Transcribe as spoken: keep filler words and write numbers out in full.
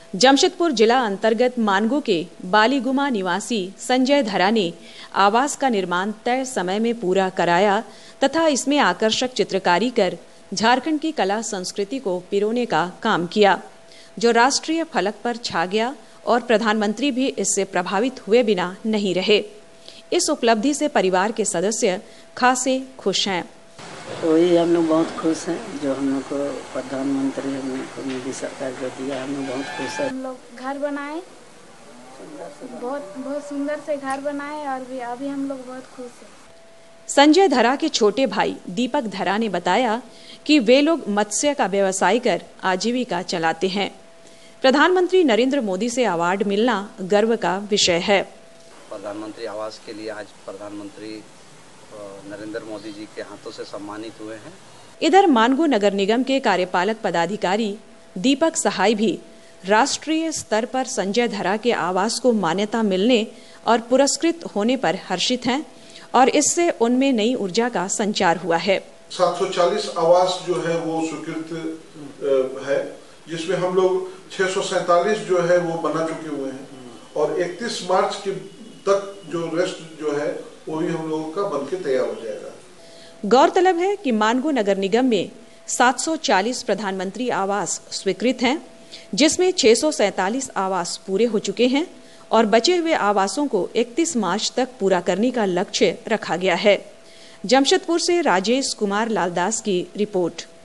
जमशेदपुर जिला अंतर्गत मानगो के बालीगुमा निवासी संजय धरा ने आवास का निर्माण तय समय में पूरा कराया तथा इसमें आकर्षक चित्रकारी कर झारखंड की कला संस्कृति को पिरोने का काम किया, जो राष्ट्रीय फलक पर छा गया और प्रधानमंत्री भी इससे प्रभावित हुए बिना नहीं रहे। इस उपलब्धि से परिवार के सदस्य खासे खुश हैं। वही हम लोग बहुत खुश हैं जो हम लोग को प्रधानमंत्री हम लोग को मोदी सरकार जो दिया, हम लोग बहुत खुश हैं। हम लोग घर बनाए, बहुत बहुत सुंदर से घर बनाए और भी अभी हम लोग बहुत खुश हैं। संजय धरा के छोटे भाई दीपक धरा ने बताया कि वे लोग मत्स्य का व्यवसाय कर आजीविका चलाते हैं। प्रधानमंत्री नरेंद्र मोदी से अवार्ड मिलना गर्व का विषय है। प्रधानमंत्री आवास के लिए आज प्रधानमंत्री नरेंद्र मोदी जी के हाथों से सम्मानित हुए हैं। इधर मानगो नगर निगम के कार्यपालक पदाधिकारी दीपक सहाय भी राष्ट्रीय स्तर पर संजय धरा के आवास को मान्यता मिलने और पुरस्कृत होने पर हर्षित हैं और इससे उनमें नई ऊर्जा का संचार हुआ है। सात सौ चालीस आवास जो है वो स्वीकृत है, जिसमें हम लोग छह सौ सैतालीस जो है वो बना चुके हुए हैं और इकतीस मार्च के तक जो रेस्ट जो है वो भी हम लोगों का बनके तैयार हो जाएगा। गौरतलब है कि मानगो नगर निगम में सात सौ चालीस प्रधानमंत्री आवास स्वीकृत हैं, जिसमें छह सौ सैतालीस आवास पूरे हो चुके हैं और बचे हुए आवासों को इकतीस मार्च तक पूरा करने का लक्ष्य रखा गया है। जमशेदपुर से राजेश कुमार लालदास की रिपोर्ट।